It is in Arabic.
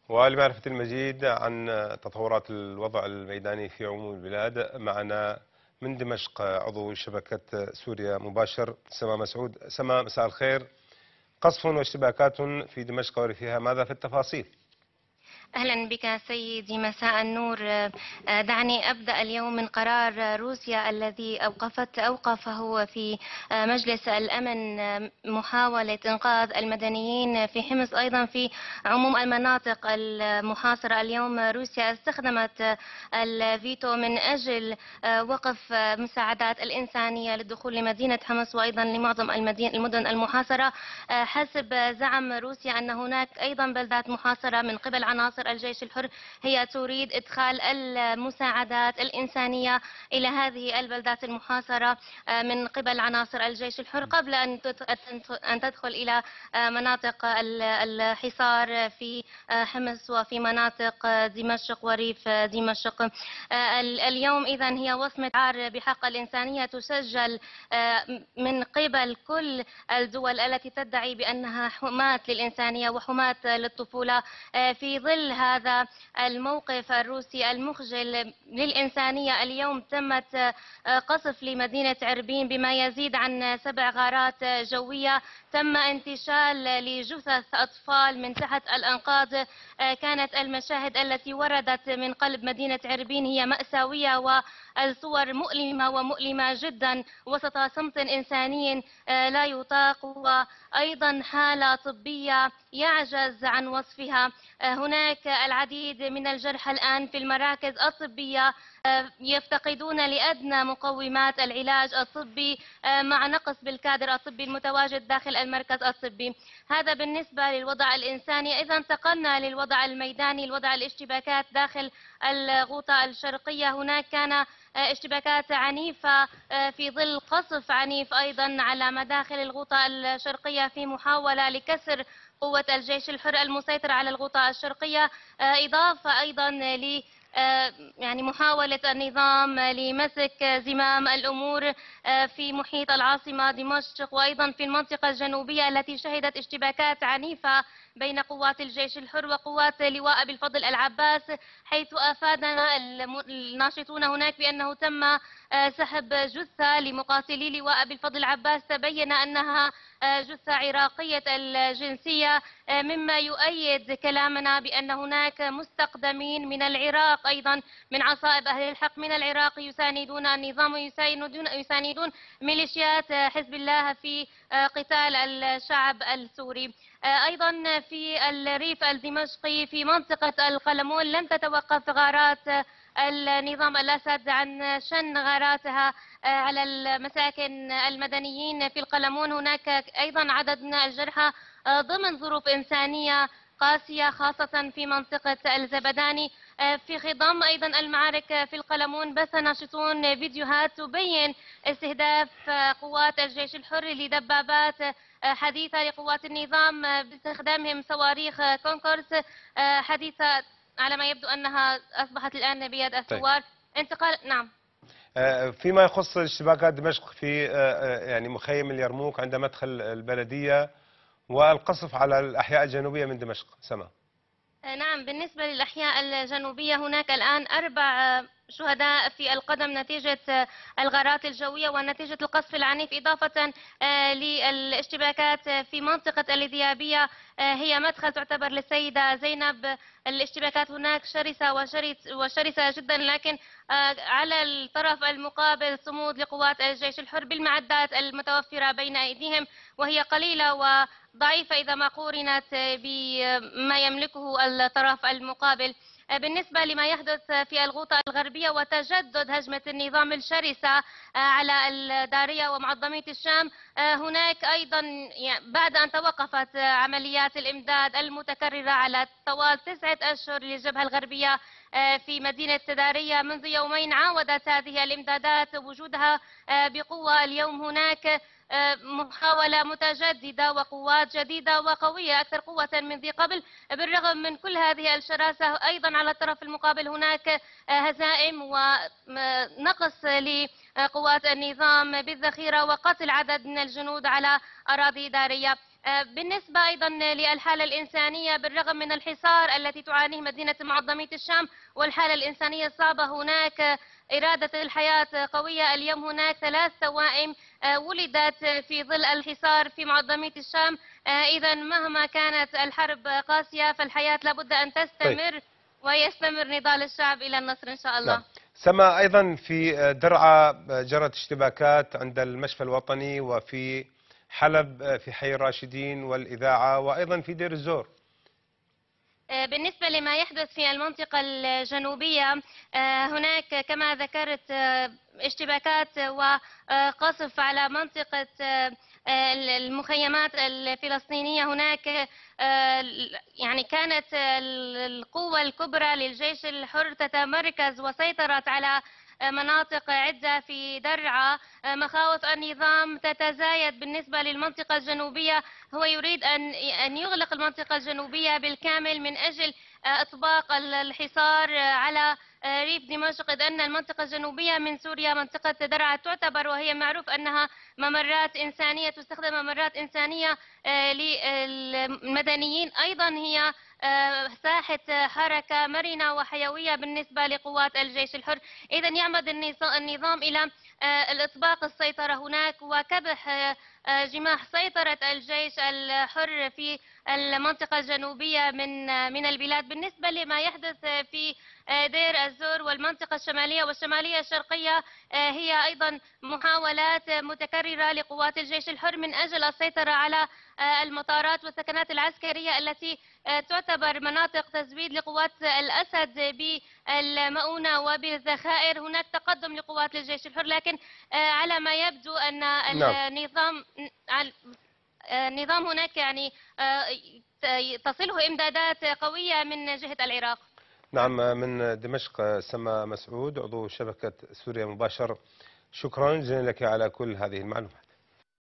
ولمعرفة المزيد عن تطورات الوضع الميداني في عموم البلاد معنا من دمشق عضو شبكة سوريا مباشر سما مسعود. سما، مساء الخير. قصف واشتباكات في دمشق وريفها، ماذا في التفاصيل؟ أهلا بك سيدي، مساء النور. دعني أبدأ اليوم من قرار روسيا الذي أوقفه في مجلس الأمن محاولة إنقاذ المدنيين في حمص، أيضا في عموم المناطق المحاصرة. اليوم روسيا استخدمت الفيتو من أجل وقف مساعدات الإنسانية للدخول لمدينة حمص وأيضا لمعظم المدن المحاصرة. حسب زعم روسيا أن هناك أيضا بلدات محاصرة من قبل عناصر الجيش الحر هي تريد إدخال المساعدات الإنسانية إلى هذه البلدات المحاصرة من قبل عناصر الجيش الحر قبل أن تدخل إلى مناطق الحصار في حمص وفي مناطق دمشق وريف دمشق. اليوم إذن هي وصمة عار بحق الإنسانية تسجل من قبل كل الدول التي تدعي بأنها حماة للإنسانية وحماة للطفولة. في ظل هذا الموقف الروسي المخجل للإنسانية، اليوم تمت قصف لمدينة عربين بما يزيد عن 7 غارات جوية. تم انتشال لجثث أطفال من تحت الأنقاض. كانت المشاهد التي وردت من قلب مدينة عربين هي مأساوية، والصور مؤلمة ومؤلمة جدا وسط صمت إنساني لا يطاق، وأيضا حالة طبية يعجز عن وصفها. هناك العديد من الجرحى الآن في المراكز الطبية يفتقدون لأدنى مقومات العلاج الطبي مع نقص بالكادر الطبي المتواجد داخل المركز الطبي. هذا بالنسبة للوضع الإنساني. إذا انتقلنا للوضع الميداني، الوضع الاشتباكات داخل الغوطة الشرقية. هناك كان اشتباكات عنيفة في ظل قصف عنيف أيضا على مداخل الغوطة الشرقية في محاولة لكسر قوة الجيش الحر المسيطر على الغوطة الشرقية، إضافة أيضا ل يعني محاولة النظام لمسك زمام الأمور في محيط العاصمة دمشق وأيضا في المنطقة الجنوبية التي شهدت اشتباكات عنيفة بين قوات الجيش الحر وقوات لواء أبي الفضل العباس، حيث أفادنا الناشطون هناك بأنه تم سحب جثة لمقاتلي لواء أبي الفضل العباس. تبين أنها جثة عراقية الجنسية، مما يؤيد كلامنا بأن هناك مستقدمين من العراق أيضا من عصائب أهل الحق من العراق يساندون النظام ويساندون ميليشيات حزب الله في قتال الشعب السوري. أيضا في الريف الدمشقي في منطقة القلمون لم تتوقف غارات النظام الأسد عن شن غاراتها على المساكن المدنيين في القلمون. هناك أيضا عدد من الجرحى ضمن ظروف إنسانية قاسية، خاصة في منطقة الزبداني. في خضم أيضا المعارك في القلمون بث ناشطون فيديوهات تبين استهداف قوات الجيش الحر لدبابات حديثة لقوات النظام باستخدامهم صواريخ كونكورس حديثة على ما يبدو أنها أصبحت الآن بيد الثوار. انتقال نعم. فيما يخص اشتباكات دمشق في يعني مخيم اليرموك عند مدخل البلدية والقصف على الأحياء الجنوبية من دمشق. سما. نعم، بالنسبة للأحياء الجنوبية هناك الآن 4 شهداء في القدم نتيجة الغارات الجوية ونتيجة القصف العنيف، إضافة للاشتباكات في منطقة الإذيابية هي مدخل تعتبر للسيدة زينب. الاشتباكات هناك شرسة وشرسة جدا، لكن على الطرف المقابل صمود لقوات الجيش الحر بالمعدات المتوفرة بين أيديهم، وهي قليلة وضعيفة إذا ما قورنت بما يملكه الطرف المقابل. بالنسبة لما يحدث في الغوطة الغربية وتجدد هجمة النظام الشرسة على الدارية ومعظمية الشام، هناك أيضا بعد أن توقفت عمليات الإمداد المتكررة على طوال 9 أشهر للجبهة الغربية في مدينة دارية، منذ يومين عاودت هذه الإمدادات وجودها بقوة. اليوم هناك محاولة متجددة وقوات جديدة وقوية أكثر قوة من ذي قبل. بالرغم من كل هذه الشراسة أيضا على الطرف المقابل هناك هزائم ونقص لقوات النظام بالذخيرة وقتل عدد من الجنود على أراضي دارية. بالنسبة أيضا للحالة الإنسانية، بالرغم من الحصار التي تعانيه مدينة معظمية الشام والحالة الإنسانية الصعبة، هناك إرادة الحياة قوية. اليوم هناك 3 توائم ولدت في ظل الحصار في معظمية الشام. إذا مهما كانت الحرب قاسية فالحياة لابد أن طيب. تستمر، ويستمر نضال الشعب إلى النصر إن شاء نعم. الله. سما أيضا في درعا جرت اشتباكات عند المشفى الوطني، وفي حلب في حي الراشدين والإذاعة، وأيضا في دير الزور. بالنسبة لما يحدث في المنطقة الجنوبية، هناك كما ذكرت اشتباكات وقصف على منطقة المخيمات الفلسطينية. هناك يعني كانت القوة الكبرى للجيش الحر تتمركز وسيطرت على مناطق عدة في درعا. مخاوف النظام تتزايد بالنسبة للمنطقة الجنوبية. هو يريد أن يغلق المنطقة الجنوبية بالكامل من أجل إطباق الحصار على ريف دمشق، إذ أن المنطقة الجنوبية من سوريا منطقة درعا تعتبر، وهي معروف أنها ممرات إنسانية، تستخدم ممرات إنسانية للمدنيين. أيضا هي ساحة حركة مرنة وحيوية بالنسبة لقوات الجيش الحر. إذا يعمد النظام إلى الإطباق السيطرة هناك وكبح جماح سيطرة الجيش الحر في المنطقة الجنوبية من البلاد. بالنسبة لما يحدث في دير الزور والمنطقة الشمالية والشمالية الشرقية، هي أيضا محاولات متكررة لقوات الجيش الحر من أجل السيطرة على المطارات والسكنات العسكرية التي تعتبر مناطق تزويد لقوات الأسد بالمؤونة وبالذخائر. هناك تقدم لقوات الجيش الحر، لكن على ما يبدو أن نعم. النظام هناك يعني تصله إمدادات قوية من جهة العراق. نعم. من دمشق سما مسعود، عضو شبكة سوريا مباشر، شكرا جزيلا لك على كل هذه المعلومات.